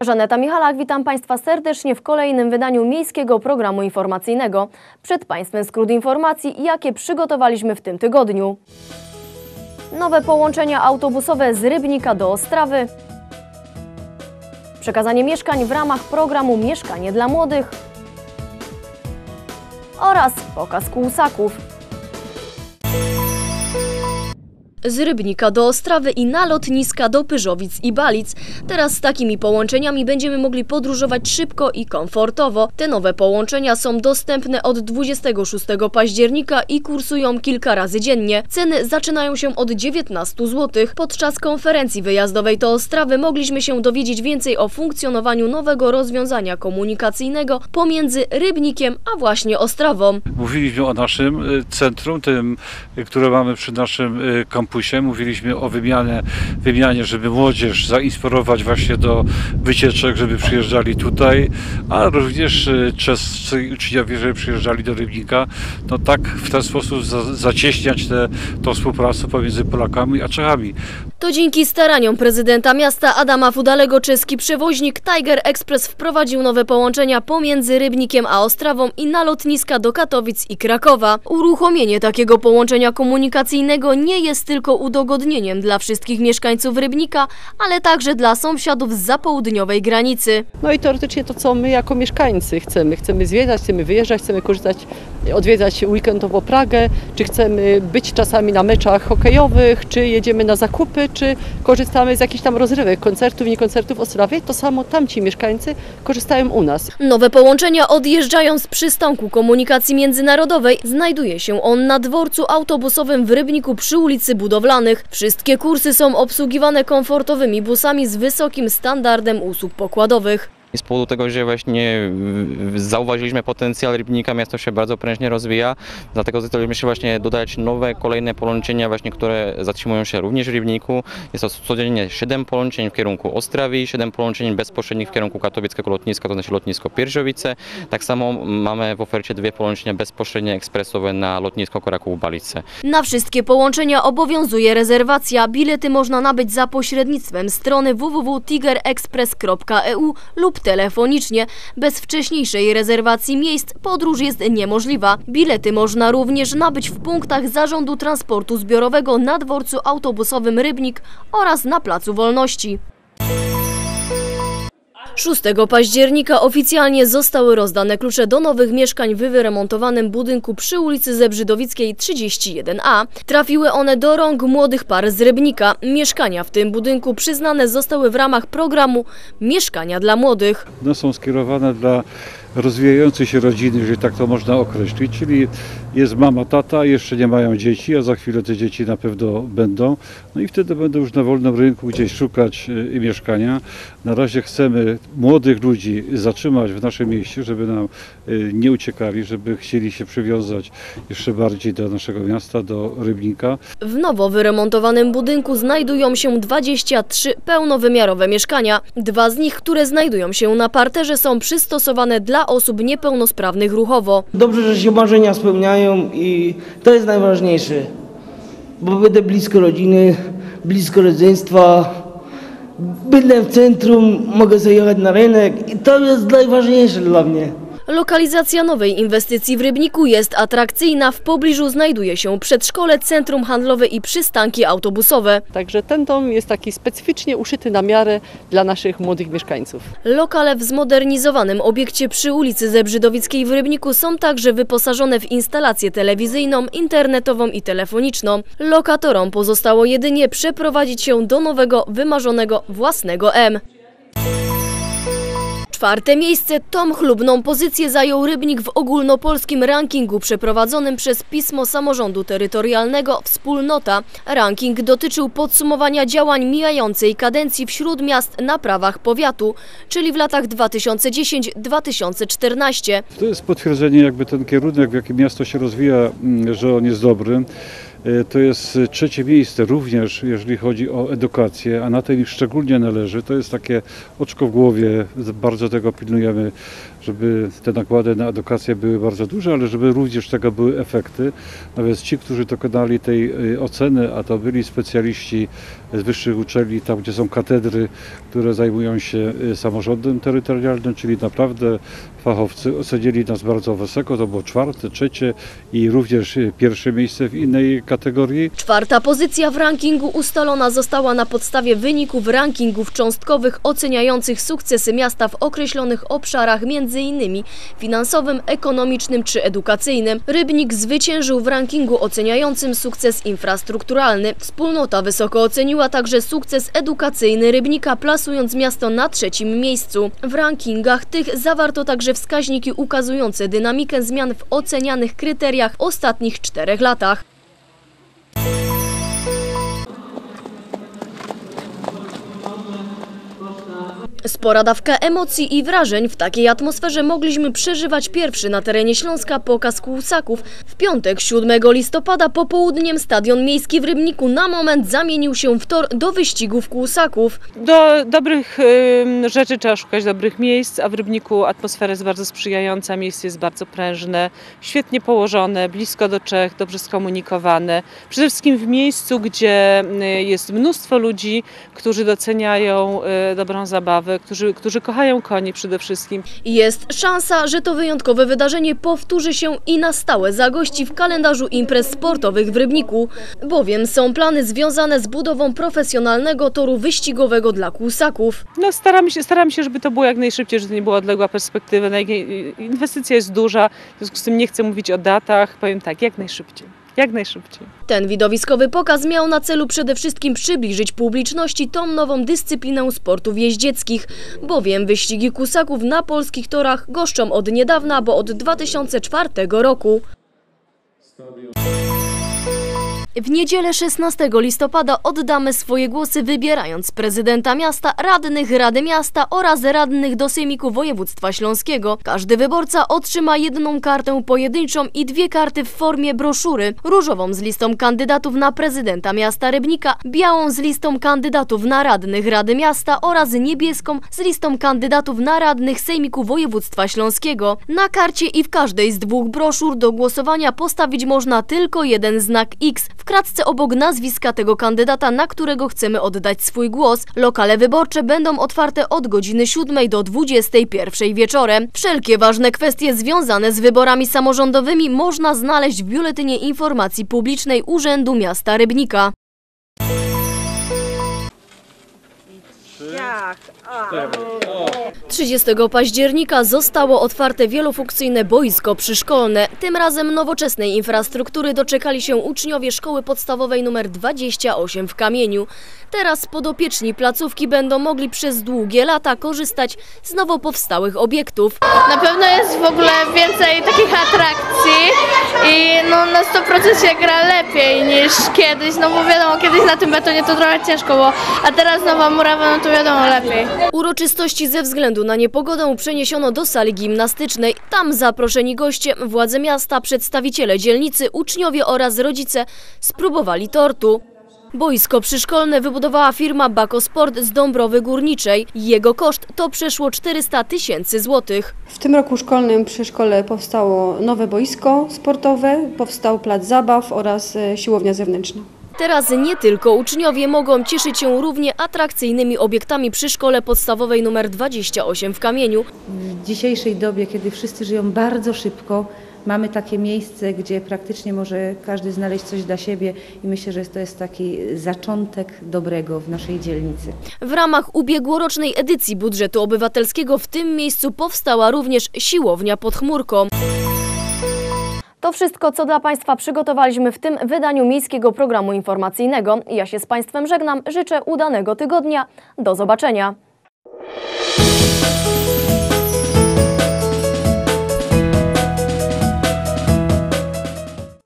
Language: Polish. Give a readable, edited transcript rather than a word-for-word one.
Żaneta Michalak, witam Państwa serdecznie w kolejnym wydaniu Miejskiego Programu Informacyjnego. Przed Państwem skrót informacji, jakie przygotowaliśmy w tym tygodniu. Nowe połączenia autobusowe z Rybnika do Ostrawy. Przekazanie mieszkań w ramach programu Mieszkanie dla Młodych. Oraz pokaz kółsaków. Z Rybnika do Ostrawy i na lotniska do Pyrzowic i Balic. Teraz z takimi połączeniami będziemy mogli podróżować szybko i komfortowo. Te nowe połączenia są dostępne od 26 października i kursują kilka razy dziennie. Ceny zaczynają się od 19 zł. Podczas konferencji wyjazdowej do Ostrawy mogliśmy się dowiedzieć więcej o funkcjonowaniu nowego rozwiązania komunikacyjnego pomiędzy Rybnikiem a właśnie Ostrawą. Mówiliśmy o naszym centrum, tym, które mamy przy naszym kampusie. Mówiliśmy o wymianie, żeby młodzież zainspirować właśnie do wycieczek, żeby przyjeżdżali tutaj, a również czescy uczniowie, żeby przyjeżdżali do Rybnika. No tak w ten sposób zacieśniać tą współpracę pomiędzy Polakami a Czechami. To dzięki staraniom prezydenta miasta Adama Fudalego czeski przewoźnik Tiger Express wprowadził nowe połączenia pomiędzy Rybnikiem a Ostrawą i na lotniska do Katowic i Krakowa. Uruchomienie takiego połączenia komunikacyjnego nie jest tylko udogodnieniem dla wszystkich mieszkańców Rybnika, ale także dla sąsiadów z zapołudniowej granicy. No i teoretycznie to, co my jako mieszkańcy chcemy. Chcemy zwiedzać, chcemy wyjeżdżać, chcemy odwiedzać weekendowo Pragę, czy chcemy być czasami na meczach hokejowych, czy jedziemy na zakupy, czy korzystamy z jakichś tam rozrywek, koncertów, nie koncertów w Ostrawie, to samo tamci mieszkańcy korzystają u nas. Nowe połączenia odjeżdżają z przystanku komunikacji międzynarodowej. Znajduje się on na dworcu autobusowym w Rybniku przy ulicy Budowlanych. Wszystkie kursy są obsługiwane komfortowymi busami z wysokim standardem usług pokładowych. Z powodu tego, że właśnie zauważyliśmy potencjał Rybnika, miasto się bardzo prężnie rozwija, dlatego zdecydowaliśmy się właśnie dodać nowe, kolejne połączenia, właśnie, które zatrzymują się również w Rybniku. Jest to codziennie 7 połączeń w kierunku Ostrawy, 7 połączeń bezpośrednich w kierunku katowickiego lotniska, to znaczy lotnisko Pyrzowice. Tak samo mamy w ofercie 2 połączenia bezpośrednie ekspresowe na lotnisko Kraków-Balice. Na wszystkie połączenia obowiązuje rezerwacja. Bilety można nabyć za pośrednictwem strony www.tigerexpress.eu lub telefonicznie. Bez wcześniejszej rezerwacji miejsc podróż jest niemożliwa. Bilety można również nabyć w punktach Zarządu Transportu Zbiorowego na dworcu autobusowym Rybnik oraz na Placu Wolności. 6 października oficjalnie zostały rozdane klucze do nowych mieszkań w wyremontowanym budynku przy ulicy Zebrzydowickiej 31A. Trafiły one do rąk młodych par z Rybnika. Mieszkania w tym budynku przyznane zostały w ramach programu Mieszkania dla Młodych. One są skierowane dla rozwijającej się rodziny, jeżeli tak to można określić, czyli jest mama, tata, jeszcze nie mają dzieci, a za chwilę te dzieci na pewno będą. No i wtedy będą już na wolnym rynku gdzieś szukać mieszkania. Na razie chcemy młodych ludzi zatrzymać w naszym mieście, żeby nam nie uciekali, żeby chcieli się przywiązać jeszcze bardziej do naszego miasta, do Rybnika. W nowo wyremontowanym budynku znajdują się 23 pełnowymiarowe mieszkania. 2 z nich, które znajdują się na parterze, są przystosowane dla osób niepełnosprawnych ruchowo. Dobrze, że się marzenia spełniają i to jest najważniejsze, bo będę blisko rodziny, blisko rodzeństwa, będę w centrum, mogę sobie jechać na rynek i to jest najważniejsze dla mnie. Lokalizacja nowej inwestycji w Rybniku jest atrakcyjna. W pobliżu znajduje się przedszkole, centrum handlowe i przystanki autobusowe. Także ten dom jest taki specyficznie uszyty na miarę dla naszych młodych mieszkańców. Lokale w zmodernizowanym obiekcie przy ulicy Zebrzydowickiej w Rybniku są także wyposażone w instalację telewizyjną, internetową i telefoniczną. Lokatorom pozostało jedynie przeprowadzić się do nowego, wymarzonego własnego M. 4. miejsce, tą chlubną pozycję zajął Rybnik w ogólnopolskim rankingu przeprowadzonym przez Pismo Samorządu Terytorialnego Wspólnota. Ranking dotyczył podsumowania działań mijającej kadencji wśród miast na prawach powiatu, czyli w latach 2010-2014. To jest potwierdzenie jakby ten kierunek, w jakim miasto się rozwija, że on jest dobry. To jest 3. miejsce również, jeżeli chodzi o edukację, a na tej szczególnie należy. To jest takie oczko w głowie, bardzo tego pilnujemy, żeby te nakłady na edukację były bardzo duże, ale żeby również z tego były efekty. No więc ci, którzy dokonali tej oceny, a to byli specjaliści z wyższych uczelni, tam gdzie są katedry, które zajmują się samorządem terytorialnym, czyli naprawdę fachowcy ocenili nas bardzo wysoko, to było 4., 3. i również 1. miejsce w innej kategorii. 4. pozycja w rankingu ustalona została na podstawie wyników rankingów cząstkowych oceniających sukcesy miasta w określonych obszarach, m.in. finansowym, ekonomicznym czy edukacyjnym. Rybnik zwyciężył w rankingu oceniającym sukces infrastrukturalny. Wspólnota wysoko oceniła także sukces edukacyjny Rybnika, plasując miasto na 3. miejscu. W rankingach tych zawarto także wskaźniki ukazujące dynamikę zmian w ocenianych kryteriach w ostatnich 4 latach. Spora dawka emocji i wrażeń w takiej atmosferze mogliśmy przeżywać pierwszy na terenie Śląska pokaz kłusaków. W piątek 7 listopada popołudniem Stadion Miejski w Rybniku na moment zamienił się w tor do wyścigów kłusaków. Do dobrych rzeczy trzeba szukać dobrych miejsc, a w Rybniku atmosfera jest bardzo sprzyjająca, miejsce jest bardzo prężne, świetnie położone, blisko do Czech, dobrze skomunikowane. Przede wszystkim w miejscu, gdzie jest mnóstwo ludzi, którzy doceniają dobrą zabawę, którzy kochają konie przede wszystkim. Jest szansa, że to wyjątkowe wydarzenie powtórzy się i na stałe zagości w kalendarzu imprez sportowych w Rybniku, bowiem są plany związane z budową profesjonalnego toru wyścigowego dla kłusaków. No, staramy się, żeby to było jak najszybciej, żeby to nie była odległa perspektywa. Inwestycja jest duża, w związku z tym nie chcę mówić o datach, powiem tak, jak najszybciej. Jak najszybciej. Ten widowiskowy pokaz miał na celu przede wszystkim przybliżyć publiczności tą nową dyscyplinę sportów jeździeckich, bowiem wyścigi kłusaków na polskich torach goszczą od niedawna, bo od 2004 roku. W niedzielę 16 listopada oddamy swoje głosy, wybierając prezydenta miasta, radnych Rady Miasta oraz radnych do Sejmiku Województwa Śląskiego. Każdy wyborca otrzyma 1 kartę pojedynczą i 2 karty w formie broszury. Różową z listą kandydatów na prezydenta miasta Rybnika, białą z listą kandydatów na radnych Rady Miasta oraz niebieską z listą kandydatów na radnych Sejmiku Województwa Śląskiego. Na karcie i w każdej z 2 broszur do głosowania postawić można tylko jeden znak X. W kratce obok nazwiska tego kandydata, na którego chcemy oddać swój głos. Lokale wyborcze będą otwarte od godziny 7 do 21 wieczorem. Wszelkie ważne kwestie związane z wyborami samorządowymi można znaleźć w Biuletynie Informacji Publicznej Urzędu Miasta Rybnika. 30 października zostało otwarte wielofunkcyjne boisko przyszkolne. Tym razem nowoczesnej infrastruktury doczekali się uczniowie szkoły podstawowej nr 28 w Kamieniu. Teraz podopieczni placówki będą mogli przez długie lata korzystać z nowo powstałych obiektów. Na pewno jest w ogóle więcej takich atrakcji i na 100% się gra lepiej niż kiedyś, no bo wiadomo, kiedyś na tym betonie to trochę ciężko było, a teraz nowa murawa, no to wiadomo, lepiej. Uroczystości ze względu na niepogodę przeniesiono do sali gimnastycznej. Tam zaproszeni goście, władze miasta, przedstawiciele dzielnicy, uczniowie oraz rodzice spróbowali tortu. Boisko przyszkolne wybudowała firma Bakosport z Dąbrowy Górniczej. Jego koszt to przeszło 400 000 złotych. W tym roku szkolnym przy szkole powstało nowe boisko sportowe, powstał plac zabaw oraz siłownia zewnętrzna. Teraz nie tylko uczniowie mogą cieszyć się równie atrakcyjnymi obiektami przy szkole podstawowej nr 28 w Kamieniu. W dzisiejszej dobie, kiedy wszyscy żyją bardzo szybko, mamy takie miejsce, gdzie praktycznie może każdy znaleźć coś dla siebie i myślę, że to jest taki zaczątek dobrego w naszej dzielnicy. W ramach ubiegłorocznej edycji budżetu obywatelskiego w tym miejscu powstała również siłownia pod chmurką. To wszystko, co dla Państwa przygotowaliśmy w tym wydaniu Miejskiego Programu Informacyjnego. Ja się z Państwem żegnam, życzę udanego tygodnia. Do zobaczenia.